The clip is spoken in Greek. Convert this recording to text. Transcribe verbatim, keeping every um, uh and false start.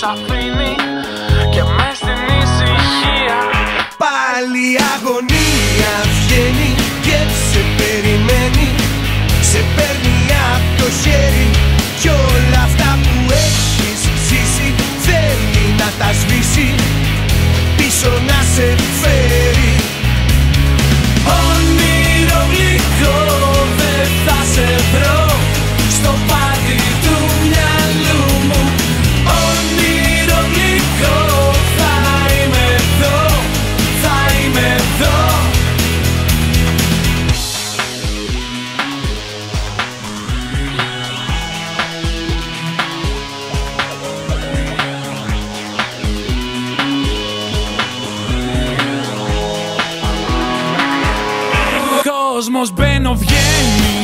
σ' αφήνει και μες στην ησυχία. Πάλι αγωνία βγαίνει και σε περιμένει. Σε παίρνει απ' το χέρι κι όλα αυτά που έχεις ζήσει θέλει να τα σβήσει, πίσω να σε φέρει. Όνειρο γλυκό δεν θα σε βρω στο πάρτι του μυαλού μου. Όνειρο γλυκό θα είμαι εδώ, θα είμαι εδώ. Κόσμος μπαίνω βγαίνει